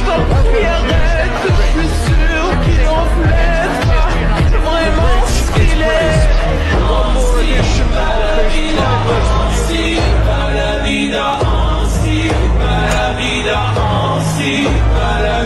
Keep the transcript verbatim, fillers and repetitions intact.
pas qui arrête, je suis sûr qu'il en plaît pas vraiment ce qu'il est. Ansi, para la vida, ansi, para la vida, ansi, para